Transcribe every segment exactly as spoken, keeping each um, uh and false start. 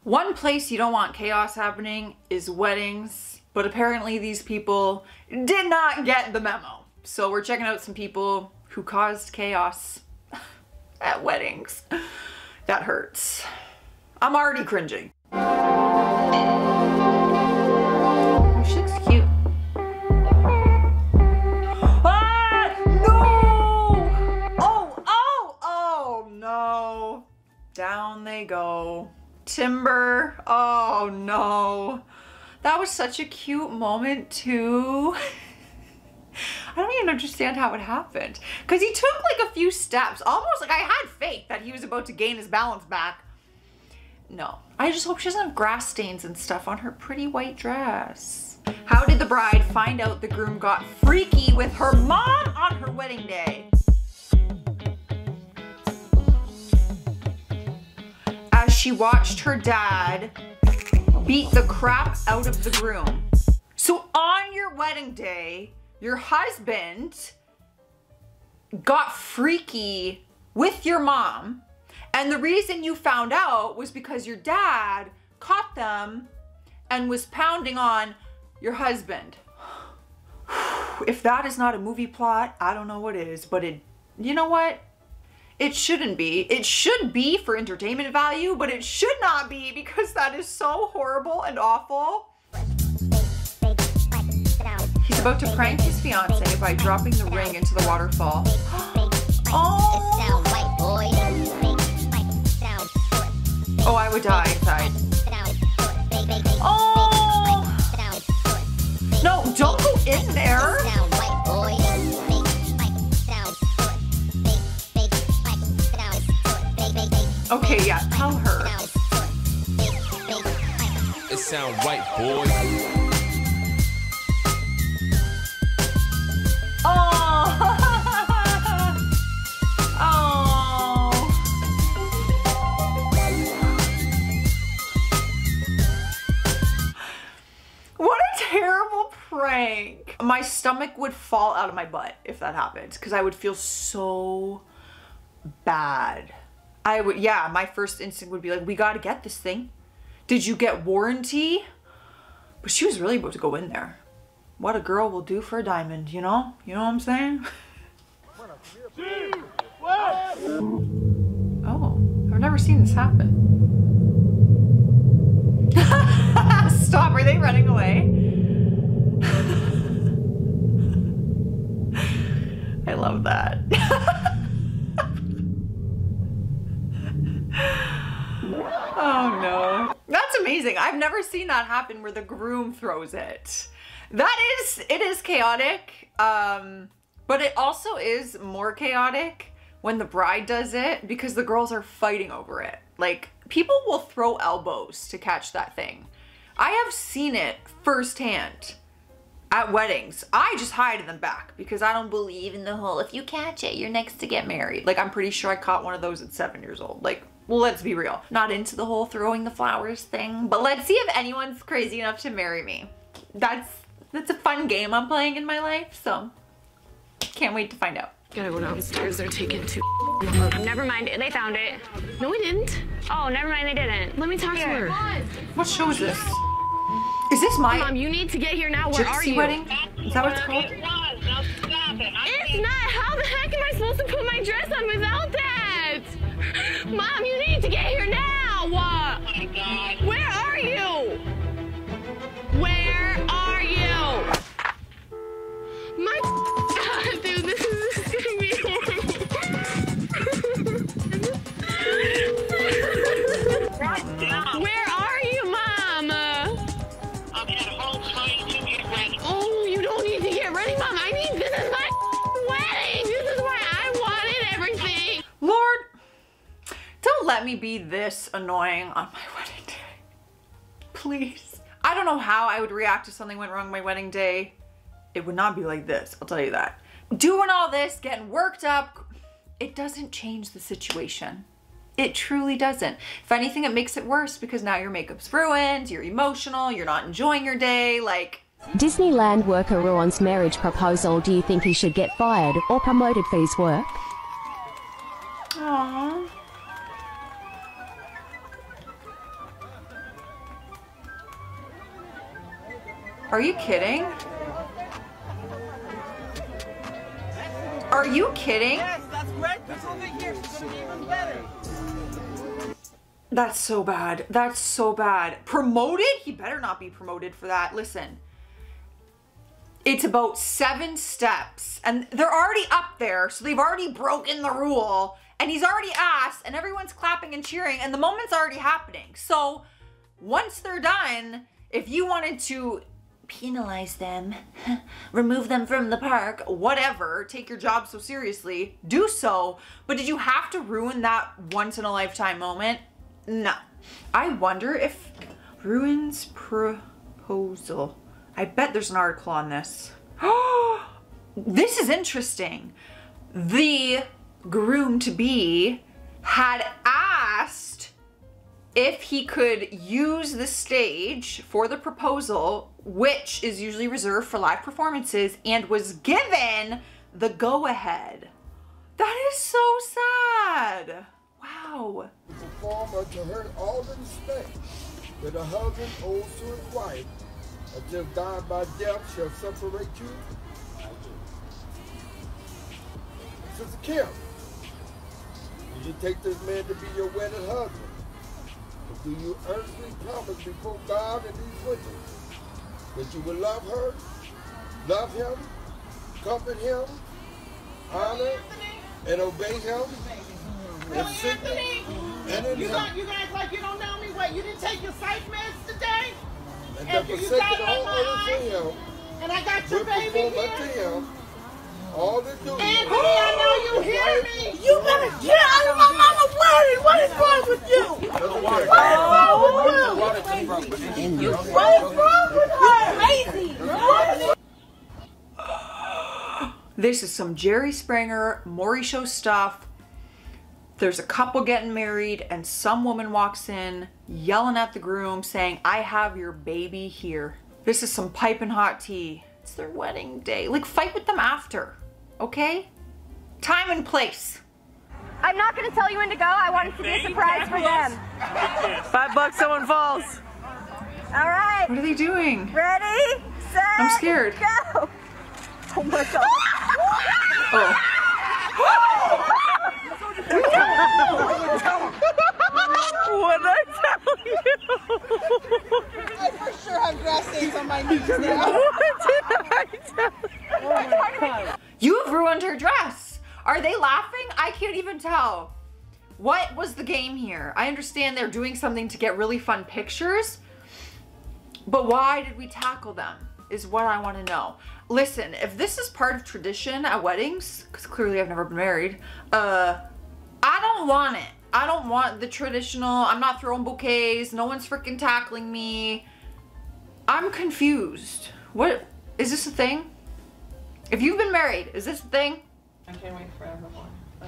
One place you don't want chaos happening is weddings, but apparently these people did not get the memo. So we're checking out some people who caused chaos at weddings. That hurts. I'm already cringing. Oh, she looks cute. Ah, no! Oh, oh, oh, no. Down they go. Timber, oh no. That was such a cute moment too. I don't even understand how it happened. Because he took like a few steps, almost like I had faith that he was about to gain his balance back. No, I just hope she doesn't have grass stains and stuff on her pretty white dress. How did the bride find out the groom got freaky with her mom on her wedding day? As she watched her dad beat the crap out of the groom. So on your wedding day, your husband got freaky with your mom, and the reason you found out was because your dad caught them and was pounding on your husband. If that is not a movie plot, I don't know what is, but it, you know what? It shouldn't be. It should be for entertainment value, but it should not be because that is so horrible and awful. He's about to prank his fiance by dropping the ring into the waterfall. Oh! Oh, I would die inside. Oh! No, don't go in there! Okay, yeah, tell her. It sound right, boy. Oh. Oh. What a terrible prank. My stomach would fall out of my butt if that happened, because I would feel so bad. I would, yeah, my first instinct would be like, we gotta get this thing. Did you get warranty? But she was really about to go in there. What a girl will do for a diamond, you know? You know what I'm saying? Oh, I've never seen this happen. Stop, are they running away? I love that. Oh no. That's amazing. I've never seen that happen where the groom throws it. That is, it is chaotic. Um, but it also is more chaotic when the bride does it because the girls are fighting over it. Like, people will throw elbows to catch that thing. I have seen it firsthand at weddings. I just hide them back because I don't believe in the whole, if you catch it, you're next to get married. Like, I'm pretty sure I caught one of those at seven years old. Like, well, let's be real. Not into the whole throwing the flowers thing, but let's see if anyone's crazy enough to marry me. That's, that's a fun game I'm playing in my life, so can't wait to find out. Gotta go downstairs, they're taking too long. Never mind, they found it. No, we didn't. Oh, never mind, they didn't. Let me talk to her. What show is this? Is this my Mom, you need to get here now. Where are gypsy you? wedding? Is that what it's called? It was. Now stop it. I It's not. How the heck am I supposed to put my dress on without that? Mom, you need to get here now. Oh my God. Where are you? Where are you? My God, dude, this is, this is gonna be Right down. Where are you, Mom? I'm at home trying to get ready. Oh, you don't need to get ready, Mom. I need, this is my wedding. This is why I wanted everything. Lord, don't let me be this annoying on my wedding day. Please. I don't know how I would react if something went wrong my wedding day. It would not be like this, I'll tell you that. Doing all this, getting worked up, it doesn't change the situation. It truly doesn't. If anything, it makes it worse because now your makeup's ruined, you're emotional, you're not enjoying your day, like... Disneyland worker Ruan's marriage proposal. Do you think he should get fired or promoted for his work? Aww. Are you kidding? Are you kidding? Yes, that's great. This over here is gonna be even better. That's so bad. That's so bad. Promoted? He better not be promoted for that. Listen. It's about seven steps and they're already up there, so they've already broken the rule and he's already asked and everyone's clapping and cheering and the moment's already happening. So once they're done, if you wanted to penalize them, remove them from the park, whatever, take your job so seriously, do so. But did you have to ruin that once in a lifetime moment? No. I wonder if ruins proposal. I bet there's an article on this. This is interesting. The groom-to-be had asked if he could use the stage for the proposal, which is usually reserved for live performances, and was given the go-ahead. That is so sad. Wow. Perform unto her all the respect that a husband owes to his wife, until God by death shall separate you. Sister Kim, do you take this man to be your wedded husband? Or do you earnestly promise before God and these witnesses that you will love her, love him, comfort him, honor, and obey him? Really, Anthony? And in You him. got you guys like you don't know me. What? You didn't take your psych meds today? And And the you forsaken got it all on my others to eye? him, And I got your will baby perform unto here. him all the duties. Anthony, I know you hear me. You better get out of my mama's wedding. What is wrong with you? What is wrong with you? What is wrong with her? Crazy. What? This is some Jerry Springer, Maury Show stuff. There's a couple getting married and some woman walks in yelling at the groom saying, I have your baby here. This is some piping hot tea. It's their wedding day. Like, fight with them after, okay? Time and place. I'm not going to tell you when to go. I want it to be a surprise for them. Five bucks, someone falls. All right. What are they doing? Ready, set, I'm scared. go. Oh my God. Oh. What did I tell you? I for sure have grass stains on my knees now. What did I tell you? You've ruined her dress. Are they laughing? I can't even tell. What was the game here? I understand they're doing something to get really fun pictures, but why did we tackle them is what I want to know. Listen, if this is part of tradition at weddings, because clearly I've never been married, uh, I don't want it. I don't want the traditional, I'm not throwing bouquets, no one's freaking tackling me. I'm confused. What, is this a thing? If you've been married, is this a thing? I can't wait for everyone. Uh,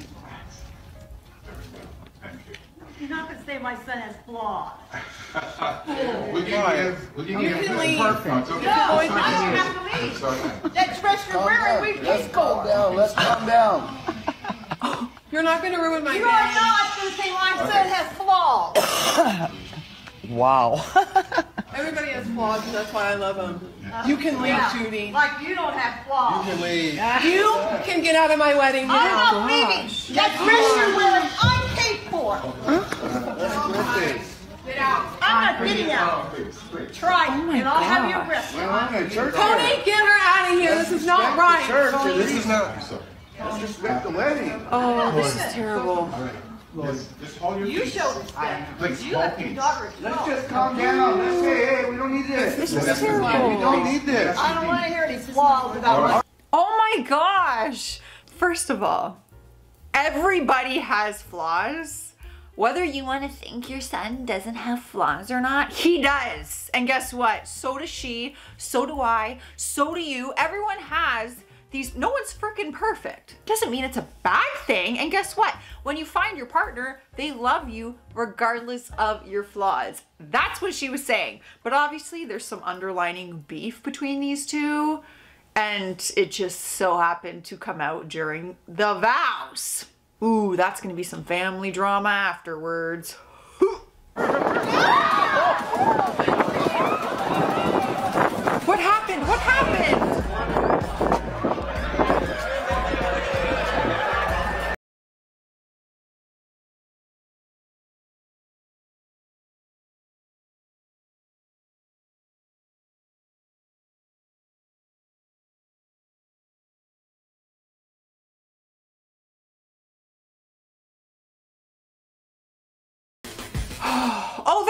You're not going to say my son has flaws. We can give, we can You give can him leave. perfect. No, I don't have to leave. Sorry. That dress you're wearing, we Let's paid calm for. down, let's calm down. You're not going to ruin my You are not going to say my son has flaws. Wow. Everybody has flaws, and that's why I love them. You can leave, Yeah. Judy. Like you don't have flaws. You can leave. You can get out of my wedding. You I'm don't- not leaving. That dress you're wearing, I'm paid for. Let's Get out. I'm not getting out. Try it, and I'll have your rest. We're on a church. Tony, get her out of here. This is not right. Church, this is not, let's respect the wedding. Oh, this is terrible. Just, just hold your You peace. show respect. Please, You hold let your peace. daughter Let's go. just calm down, let's say, hey, we don't need this. This is We terrible. don't need this. I don't want to hear any flaws about my Oh my gosh. First of all, everybody has flaws. Whether you want to think your son doesn't have flaws or not, he does. And guess what? So does she, so do I, so do you. Everyone has these, no one's freaking perfect. Doesn't mean it's a bad thing. And guess what? When you find your partner, they love you regardless of your flaws. That's what she was saying. But obviously there's some underlining beef between these two. And it just so happened to come out during the vows. Ooh, that's gonna be some family drama afterwards.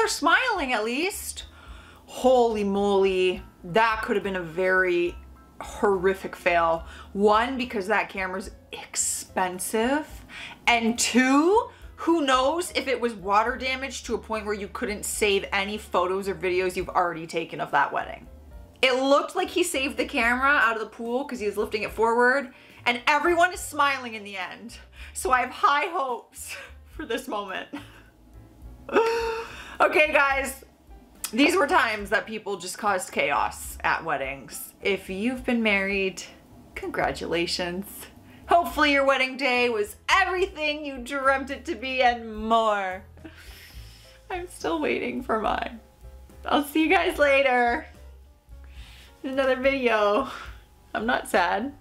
they're smiling at least. Holy moly. That could have been a very horrific fail. One, because that camera's expensive. And two, who knows if it was water damage to a point where you couldn't save any photos or videos you've already taken of that wedding. It looked like he saved the camera out of the pool because he was lifting it forward, and everyone is smiling in the end. So I have high hopes for this moment. Okay, guys, these were times that people just caused chaos at weddings. If you've been married, congratulations. Hopefully your wedding day was everything you dreamt it to be and more. I'm still waiting for mine. I'll see you guys later in another video. I'm not sad.